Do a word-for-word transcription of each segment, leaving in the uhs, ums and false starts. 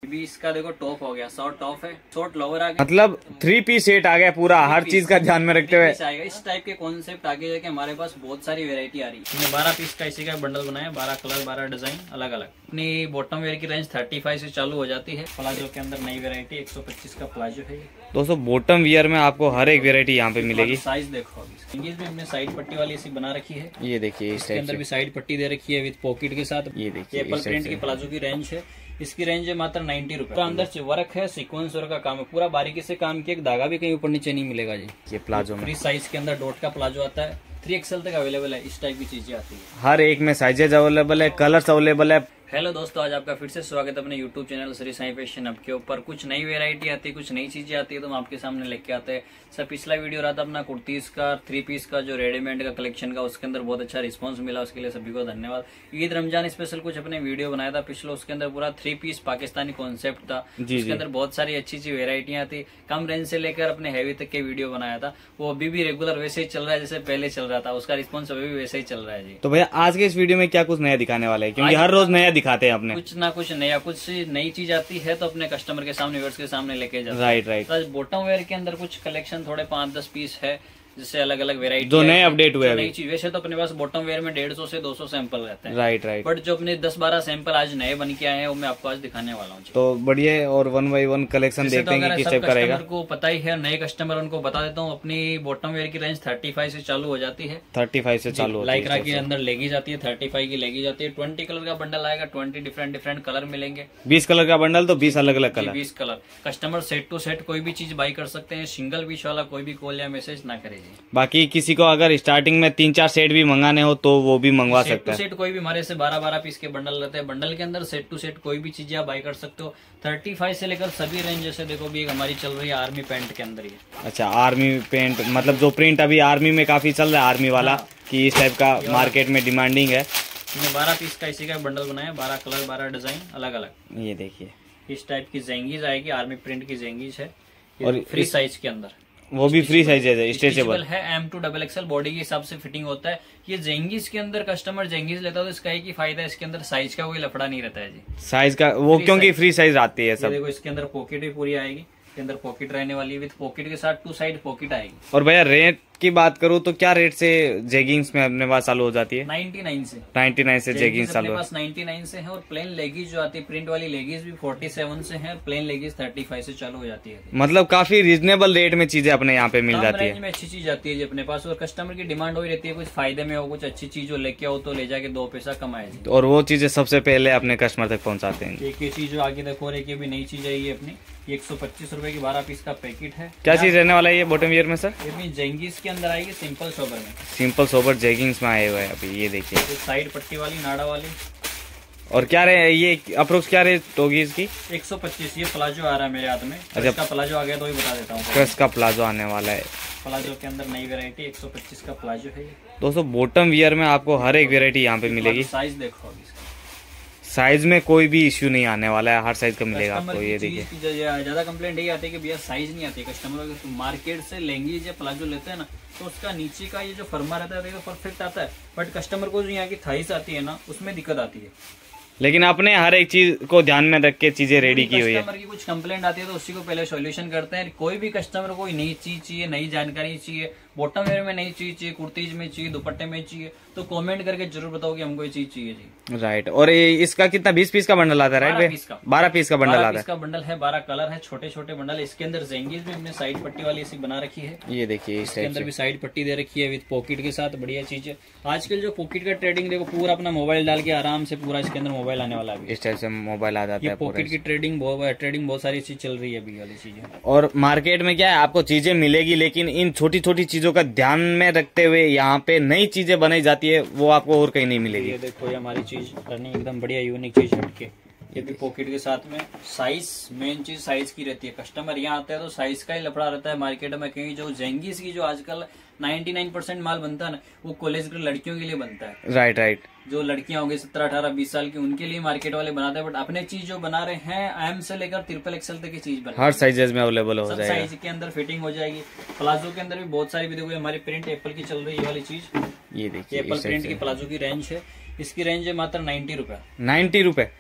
भी इसका देखो टॉप हो गया, शॉर्ट टॉप है, शॉर्ट लोअर आ गया, मतलब थ्री पीस सेट आ गया पूरा, हर चीज का ध्यान में रखते हुए आएगा। इस टाइप के कॉन्सेप्ट आगे जाके हमारे पास बहुत सारी वेरायटी आ रही है। हमने बारह पीस का इसी का बंडल बनाया, बारह कलर बारह डिजाइन अलग अलग। अपनी बॉटम वेयर की रेंज थर्टी फाइव से चालू हो जाती है। प्लाजो के अंदर नई वेरायटी एक सौ पच्चीस का प्लाजो है। दोस्तों बॉटम वियर में आपको हर एक वेरायटी यहाँ पे मिलेगी। साइज देखो, इंगेज में हमने साइड पट्टी वाली ऐसी बना रखी है। ये देखिए इसके अंदर भी साइड पट्टी दे रखी है विद पॉकेट के साथ। ये देखिए एप्पल प्रिंट की प्लाजो की रेंज है। इसकी रेंज है मात्र नाइन्टी रुपए। अंदर वर्क है, सीक्वेंस वर्क का काम है, पूरा बारीकी से काम किया, एक धागा भी कहीं ऊपर नीचे नहीं मिलेगा जी। ये प्लाजो में फ्री साइज के अंदर डॉट का प्लाजो आता है, थ्री एक्सएल तक अवेलेबल है। इस टाइप की चीजें आती है, हर एक में साइजेज अवेलेबल है, कलर्स अवेलेबल है। हेलो दोस्तों, आज आपका फिर से स्वागत है अपने YouTube channel Shri Sai fashion hub के ऊपर। कुछ नई वैरायटी आती है, कुछ नई चीजें आती है तो हम आपके सामने लेके आते हैं। सर पिछला वीडियो रहा था अपना कुर्तीज का, थ्री पीस का जो रेडीमेड का कलेक्शन का, उसके अंदर बहुत अच्छा रिस्पांस मिला, उसके लिए सभी को धन्यवाद। ईद रमजान स्पेशल कुछ अपने वीडियो बनाया था पिछले, उसके अंदर पूरा थ्री पीस पाकिस्तानी कॉन्सेप्ट था। उसके अंदर बहुत सारी अच्छी अच्छी वेरायटियां थी, कम रेंज से लेकर अपने हैवी तक के वीडियो बनाया था। वो अभी भी रेगुलर वैसे ही चल रहा है जैसे पहले चल रहा था, उसका रिस्पॉन्स अभी भी वैसे ही चल रहा है जी। तो भैया आज के इस वीडियो में क्या कुछ नया दिखाने वाले हैं, क्योंकि हर रोज नया दिखाते हैं अपने, कुछ ना कुछ नया, कुछ नई चीज आती है तो अपने कस्टमर के सामने, व्यूअर्स के सामने लेके जाते हैं। Right right. तो बॉटम वेयर के अंदर कुछ कलेक्शन थोड़े पांच दस पीस है, जिससे अलग अलग वेरायटी जो नए अपडेट हुए नई चीज। वैसे तो अपने पास बॉटम वेयर में डेढ़ सौ से दो सौ सैंपल रहते हैं। Right right. बट जो अपने दस बारह सैंपल आज नए बन के आए हैं वो मैं आपको आज दिखाने वाला हूँ। तो बढ़िया, और वन बाई वन कलेक्शन देखते हैं कि किस टाइप करेगा। कस्टमर को पता ही है, नए कस्टमर उनको बता देता हूँ, अपनी बॉटम वेयर की रेंज थर्टी फाइव से चालू हो जाती है। थर्टी फाइव से चालू होती है। लाइक्रा के अंदर लेगी जाती है, थर्टी फाइव की लेगी जाती है। ट्वेंटी कलर का बंडल आएगा, ट्वेंटी डिफरेंट डिफरेंट कलर मिलेंगे। बीस कलर का बंडल तो बीस अलग अलग कलर, बीस colour. Customer set to set कोई भी चीज बाई कर सकते हैं, सिंगल पीस वाला कोई भी कॉल या मैसेज ना करेगी। बाकी किसी को अगर स्टार्टिंग में तीन चार सेट भी मंगाने हो तो वो भी मंगवा सकते हैं। सेट कोई भी, हमारे से बारह बारह पीस के बंडल रहते हैं। बंडल के अंदर सेट टू सेट कोई भी चीजें आप बाई कर सकते हो। थर्टी फाइव से लेकर सभी रेंज, जैसे देखो भी हमारी चल रही है आर्मी पैंट के अंदर ही। अच्छा, आर्मी पेंट, मतलब जो प्रिंट अभी आर्मी में काफी चल रहा है, आर्मी वाला हाँ। कि इस टाइप का मार्केट में डिमांडिंग है। हमने बारह पीस का इसी का बंडल बनाया, बारह कलर बारह डिजाइन अलग अलग। ये देखिए इस टाइप की जेंगीज आएगी, आर्मी प्रिंट की जेंगीज है, और फ्री साइज के अंदर। वो भी फ्री साइज है, स्ट्रेचेबल है, M to double XL body के हिसाब से फिटिंग होता है। ये जेंगीज के अंदर कस्टमर जेंगीज लेता है तो इसका एक ही फायदा है, इसके अंदर साइज का कोई लफड़ा नहीं रहता है जी। साइज का वो क्योंकि फ्री साइज आती है सब। देखो इसके अंदर पॉकेट भी पूरी आएगी, इसके अंदर पॉकेट रहने वाली है, विद पॉकेट के साथ टू साइड पॉकेट आएगी। और भैया रेट की बात करूँ तो क्या रेट से जेगिंग्स में अपने पास चालू हो जाती है? नाइन्टी नाइन से नाइन्टी नाइन से जेगिंग्स चालू है। नाइन्टी नाइन से है, और प्लेन लेगीज जो आती है प्रिंट वाली लेगीज भी फोर्टी सेवन से है, प्लेन लेगीज थर्टी फाइव से चालू हो जाती है। मतलब काफी रीजनेबल रेट में चीजें अपने यहाँ पे मिल जाती है। में अच्छी चीज आती है जी अपने पास, और कस्टमर की डिमांड हो रहती है कुछ फायदे में हो, कुछ अच्छी चीज हो लेके आओ तो ले जाके दो पैसा कमाए। और वो चीजें सबसे पहले अपने कस्टमर तक पहुँचाते हैं। एक ये चीज जो आगे देखो, और एक ये भी नई चीज है, ये अपनी एक सौ पच्चीस रूपए की बारह पीस का पैकेट है। क्या चीज रहने वाला है ये बॉटम वियर में सर? ये भी जेंगीज के अंदर आएगी, सिंपल सोबर में। सिंपल सोबर जेगिंग्स में आए हुए हैं अभी, ये देखिए साइड पट्टी वाली, नाड़ा वाली। और क्या रहे ये अप्रोक्स क्या रेट होगी इसकी? एक सौ पच्चीस। ये प्लाजो आ रहा है मेरे हाथ में। अच्छा, इसका प्लाजो आ गया तो ही बता देता हूँ। क्रश का प्लाजो आने वाला है। प्लाजो के अंदर नई वेरायटी एक सौ पच्चीस का प्लाजो है। दोस्तों बॉटम वियर में आपको हर एक वेरायटी यहाँ पे मिलेगी। साइज देखो, साइज में कोई भी इश्यू नहीं आने वाला है, हर साइज का मिलेगा आपको। ये देखिए ज्यादा कंप्लेंट यही आती है कि भैया साइज नहीं आती कस्टमर को। मार्केट से लेंगी या प्लाजो लेते हैं ना, तो उसका नीचे का ये जो फर्मा रहता है परफेक्ट आता है, बट कस्टमर को जो यहाँ की थाइस आती है ना, उसमें दिक्कत आती है। लेकिन आपने हर एक चीज को ध्यान में रख के चीजें रेडी की हुई है। कस्टमर की कुछ कंप्लेंट आती है तो उसी को पहले सॉल्यूशन करते हैं। कोई भी कस्टमर को नई चीज चाहिए, नई जानकारी चाहिए, बॉटम वेयर में नई चीज चाहिए, कुर्तीज में चाहिए, दुपट्टे में चाहिए, तो कमेंट करके जरूर बताओ कि हमको ये चीज चाहिए जी। राइट। और ये इसका कितना बीस पीस का बंडल आता है? राइट, बारह पीस का बंडल आता है। इसका बंडल है, बारह कलर है, छोटे छोटे बंडल। इसके अंदर जेंगीज में हमने साइड पट्टी वाली ऐसी बना रखी है। ये देखिए इसके अंदर भी साइड पट्टी दे रखी है विद पॉकेट के साथ, बढ़िया चीज है। आजकल जो पॉकेट का ट्रेडिंग देखो, पूरा अपना मोबाइल डाल के आराम से पूरा इसके अंदर मोबाइल आने वाला है। इस टाइप से मोबाइल आ जाता है। पॉकेट की ट्रेडिंग बहुत ट्रेडिंग बहुत सारी चीज चल रही है अभी वाली चीजें। और मार्केट में क्या है, आपको चीजें मिलेगी, लेकिन इन छोटी छोटी चीजों का ध्यान में रखते हुए यहाँ पे नई चीजें बनाई जाती है, वो आपको और कहीं नहीं मिलेगी। ये देखो, ये हमारी चीज रनिंग एकदम बढ़िया यूनिक चीज हटके। ये भी पॉकेट के साथ में। साइज, मेन चीज साइज की रहती है। कस्टमर यहाँ आता है तो साइज का ही लफड़ा रहता है मार्केट में। कहीं जो जेंगीज की जो आजकल निन्यानवे परसेंट माल बनता है ना, वो कॉलेज की लड़कियों के लिए बनता है। Right right. जो लड़कियां होंगी सत्रह अठारह बीस साल की, उनके लिए मार्केट वाले बनाते हैं। बट अपने चीज जो बना रहे हैं, एम से लेकर ट्रिपल एक्सएल तक की चीज बना, हर साइजेस में अवेलेबल हो सब जाएगा। साइज के अंदर फिटिंग हो जाएगी। प्लाजो के अंदर भी बहुत सारी, भी देखो हमारी प्रिंट एप्पल की चल रही है वाली चीज। ये देखिए एप्पल प्रिंट की प्लाजो की रेंज है। इसकी रेंज है मात्र नाइन्टी रुपए। नाइन्टी रुपए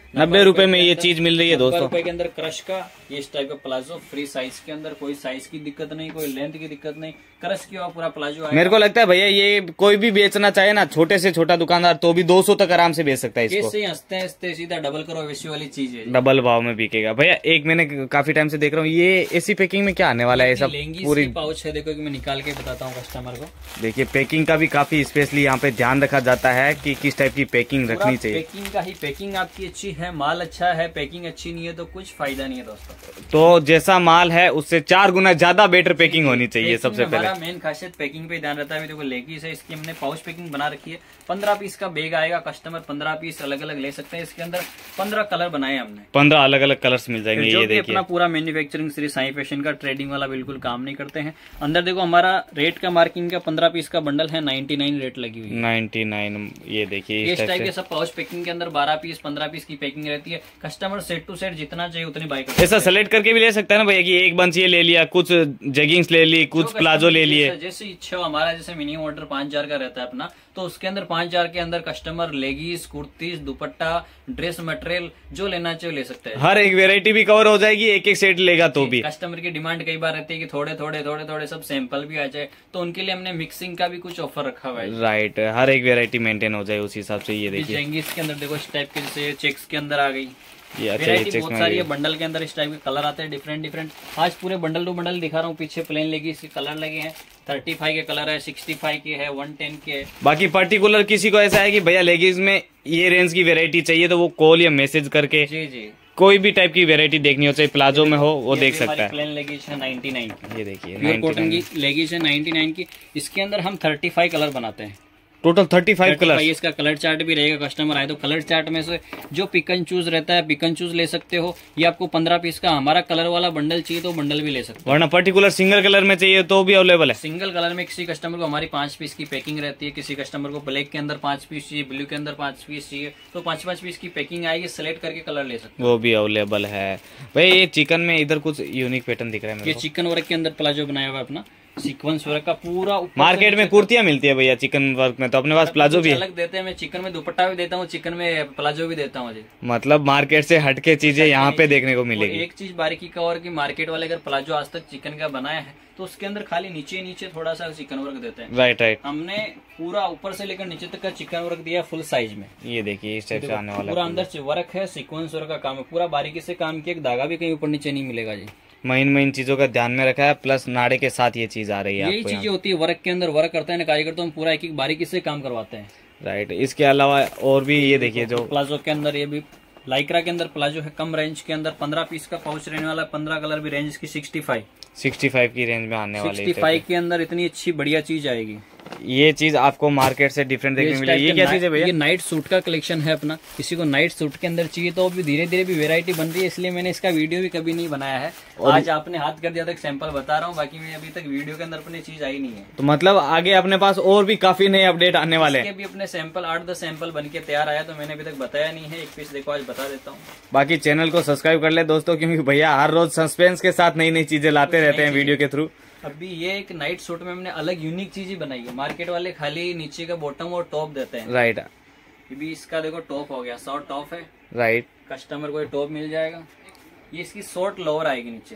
नब्बे रुपए में ये चीज मिल रही है दोस्तों। रुपए के अंदर क्रश का ये इस टाइप का प्लाजो फ्री साइज के अंदर, कोई साइज की दिक्कत नहीं, कोई लेंथ की दिक्कत नहीं, क्रश किया हुआ पूरा प्लाजो आएगा। मेरे को लगता है भैया ये कोई भी बेचना चाहे ना, छोटे से छोटा दुकानदार तो भी दो सौ तक आराम से बेच सकता है इसको। कैसे हंसते हंसते सीधा डबल करो वैसी वाली चीज है, डबल भाव में बिकेगा भैया। एक मैंने काफी टाइम से देख रहा हूँ, ये ऐसी पैकिंग में क्या आने वाला है? सब पूरी पाउच है, देखो कि मैं निकाल के बताता हूँ कस्टमर को। देखिए पैकिंग का भी काफी स्पेशली यहाँ पे ध्यान रखा जाता है कि किस टाइप की पैकिंग रखनी चाहिए। पैकिंग का ही, पैकिंग आपकी अच्छी है, माल अच्छा है, पैकिंग अच्छी नहीं है तो कुछ फायदा नहीं है दोस्तों। तो जैसा माल है उससे चार गुना ज्यादा बेटर पैकिंग होनी चाहिए सबसे पहले। मेन खासियत पैकिंग पे ध्यान रहता है। देखो लेगीज है, इसकी हमने पाउच पैकिंग बना रखी है। पंद्रह पीस का बैग आएगा, कस्टमर पंद्रह पीस अलग अलग ले सकते हैं। इसके अंदर पंद्रह कलर बनाए हमने, पंद्रह अलग अलग कलर्स मिल जाएंगे। जो ये देखिए देखिए अपना पूरा मैन्युफैक्चरिंग श्री साईं फैशन का, ट्रेडिंग वाला बिल्कुल काम नहीं करते हैं। अंदर देखो हमारा रेट का मार्किंग का पंद्रह पीस का बंडल है, नाइन्टी नाइन रेट लगी हुई है। नाइन्टी नाइन ये देखिए इस टाइप के सब पाउच पैकिंग के अंदर बारह पीस पंद्रह पीस की पैकिंग रहती है। कस्टमर सेट टू सेट जितना चाहिए उतनी बाई करते हैं। ऐसा सेलेक्ट करके भी ले सकता है ना भैया कि एक बंच ये ले लिया, कुछ जगिंग्स ले ली, कुछ प्लाजो ले लिए, जैसे इच्छा हो। हमारा जैसे मिनिमम ऑर्डर पांच हजार का रहता है अपना, तो उसके अंदर पांच हजार के अंदर customer leggings, kurtis, dupatta, dress material जो लेना चाहिए ले सकते हैं। हर एक वेरायटी भी कवर हो जाएगी, एक एक सेट लेगा तो भी। कस्टमर की डिमांड कई बार रहती है कि थोड़े थोड़े थोड़े थोड़े सब सैंपल भी आ जाए, तो उनके लिए हमने मिक्सिंग का भी कुछ ऑफर रखा हुआ है। राइट, हर एक वेरायटी मेंटेन हो जाए उस हिसाब से। ये देखिए जेंगिस के अंदर देखो इस टाइप के, जैसे चेक्स के अंदर आ गई ये अच्छा, वेरायटी बहुत सारी है। बंडल के अंदर इस टाइप के कलर आते हैं डिफरेंट डिफरेंट। आज पूरे बंडल टू बंडल दिखा रहा हूँ। पीछे प्लेन लेगी, इसके कलर लगे हैं, थर्टी फाइव के कलर है, सिक्सटी फाइव के है, वन टेन के है। बाकी पर्टिकुलर किसी को ऐसा है कि भैया लेगीज में ये रेंज की वेरायटी चाहिए तो वो कॉल या मैसेज करके जी जी कोई भी टाइप की वेरायटी देखनी हो, चाहे प्लाजो में हो, वो देख सकता है। प्लेन लेगीज है नाइन्टी नाइन की, ये देखिए प्योर कॉटन की लेगीज है नाइन्टी नाइन की। इसके अंदर हम थर्टी फाइव कलर बनाते हैं, टोटल थर्टी फाइव कलर। इसका कलर चार्ट भी रहेगा। कस्टमर आए तो कलर चार्ट में से जो पिक एंड चूज रहता है पिक एंड चूज ले सकते हो। ये आपको पंद्रह पीस का हमारा कलर वाला बंडल चाहिए तो बंडल भी ले सकते हो, वरना पर्टिकुलर सिंगल कलर में चाहिए तो भी अवेलेबल है। सिंगल कलर में किसी कस्टमर को हमारी पांच पीस की पैकिंग रहती है, किसी कस्टमर को ब्लैक के अंदर पांच पीस चाहिए, ब्लू के अंदर पांच पीस चाहिए, तो पांच पांच पीस की पैकिंग आएगी, सेलेक्ट करके कलर ले सकते हो, वो भी अवेलेबल है। भाई ये चिकन में इधर कुछ यूनिक पैटर्न दिख रहा है। ये चिकन वर्क के अंदर प्लाजो बनाया हुआ है अपना, सीक्वेंस वर्क का पूरा। मार्केट में कुर्तियां मिलती है भैया चिकन वर्क में, तो अपने पास प्लाजो भी अलग देते हैं। मैं चिकन में दुपट्टा भी देता हूँ, चिकन में प्लाजो भी देता हूँ जी। मतलब मार्केट से हटके चीजें यहाँ पे देखने को मिलेगी। एक चीज बारीकी का और कि मार्केट वाले अगर प्लाजो आज तक चिकन का बनाया है तो उसके अंदर खाली नीचे नीचे थोड़ा सा चिकन वर्क देते हैं। राइट राइट, हमने पूरा ऊपर से लेकर नीचे तक का चिकन वर्क दिया फुल साइज में। ये देखिए इस टाइप से आने वाला पूरा अंदर से वर्क है, सीक्वेंस वर्क का काम है, पूरा बारीकी से काम किया, एक धागा भी कहीं ऊपर नीचे नहीं मिलेगा जी। महीन महीन चीजों का ध्यान में रखा है, प्लस नाड़े के साथ ये चीज आ रही है। यही चीजें होती है वर्क के अंदर। वर्क करते हैं कारीगर तो हम पूरा एक एक बारीकी से काम करवाते हैं। राइट, इसके अलावा और भी ये देखिए जो प्लाजो के अंदर, ये भी लाइक्रा के अंदर प्लाजो है, कम रेंज के अंदर पंद्रह पीस का पाउच रहने वाला, पंद्रह कलर भी रेंज की सिक्सटी फाइव सिक्सटी फाइव की रेंज में आने वाली। सिक्सटी फाइव के अंदर इतनी अच्छी बढ़िया चीज आएगी। ये चीज आपको मार्केट से डिफरेंट देखने मिलेगी। ये क्या चीज है भैया? ये नाइट सूट का कलेक्शन है अपना। किसी को नाइट सूट के अंदर चाहिए तो अभी धीरे धीरे भी वेरायटी बन रही है, इसलिए मैंने इसका वीडियो भी कभी नहीं बनाया है। आज आपने हाथ कर दिया तक सैंपल बता रहा हूँ, बाकी मैं अभी तक वीडियो के अंदर अपनी चीज आई नहीं है। तो मतलब आगे अपने पास और भी काफी नए अपडेट आने वाले हैं। भी अपने सैंपल आठ दस सैंपल बन के तैयार आया तो मैंने अभी तक बताया नहीं है। एक पीस देखो आज बता देता हूँ। बाकी चैनल को सब्सक्राइब कर ले दोस्तों, क्योंकि भैया हर रोज सस्पेंस के साथ नई नई चीजें लाते रहते हैं वीडियो के थ्रू। अभी ये एक नाइट सूट में हमने अलग यूनिक चीज ही बनाई है। मार्केट वाले खाली नीचे का बॉटम और टॉप देते हैं। राइट, ये भी इसका देखो टॉप हो गया, शॉर्ट टॉप है। राइट, कस्टमर को टॉप मिल जाएगा। ये इसकी शॉर्ट लोअर आएगी नीचे।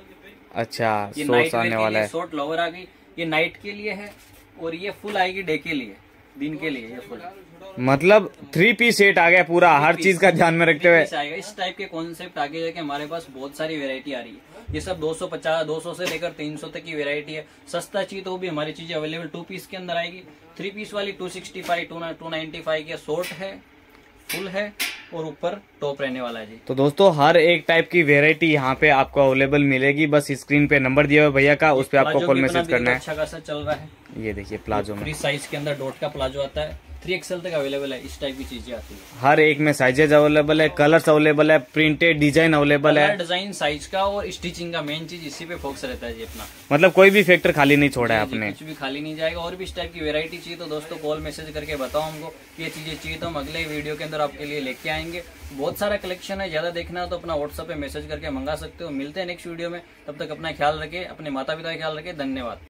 अच्छा, ये सोर्स आने वाला है। शॉर्ट लोअर आ गई, ये नाइट के लिए है और ये फुल आएगी डे के लिए, दिन के लिए। ये फुल मतलब थ्री पीस सेट आ गया पूरा, हर चीज का ध्यान में रखते हुए आएगा। इस टाइप के कॉन्सेप्ट आगे जाके हमारे पास बहुत सारी वेरायटी आ रही है। ये सब दो सौ पचास दो सौ से लेकर तीन सौ तक की वेरायटी है। सस्ता चाहिए तो भी हमारी चीजें अवेलेबल टू पीस के अंदर आएगी। थ्री पीस वाली two sixty five two ninety five की शॉर्ट है, फुल है और ऊपर टॉप रहने वाला है जी। तो दोस्तों हर एक टाइप की वेरायटी यहाँ पे आपको अवेलेबल मिलेगी। बस स्क्रीन पे नंबर दिया हुआ भैया का, उस पे आपको कॉल मैसेज करना है। अच्छा खासा चल रहा है। ये देखिए प्लाजो में फ्री साइज के अंदर डॉट का प्लाजो आता है, थ्री एक्सएल तक अवेलेबल है। इस टाइप की चीजें आती है। हर एक में साइजेज अवेलेबल है, कलर्स अवेलेबल है, प्रिंटेड डिजाइन अवेलेबल है। डिजाइन, साइज का और स्टिचिंग का मेन चीज इसी पे फोकस रहता है जी अपना। मतलब कोई भी फैक्टर खाली नहीं छोड़ा है आपने, कुछ भी खाली नहीं जाएगा। और भी इस टाइप की वेरायटी चाहिए तो दोस्तों कॉल मैसेज करके बताओ हमको ये चीजें चाहिए तो हम अगले वीडियो के अंदर आपके लिए लेके आएंगे। बहुत सारा कलेक्शन है, ज्यादा देखना हो तो अपना व्हाट्सएप पे मैसेज करके मंगा सकते हो। मिलते हैं नेक्स्ट वीडियो में, तब तक अपना ख्याल रखें, अपने माता पिता का ख्याल रखें। धन्यवाद।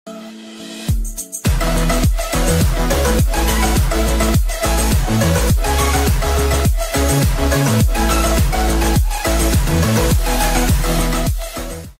We'll be right back.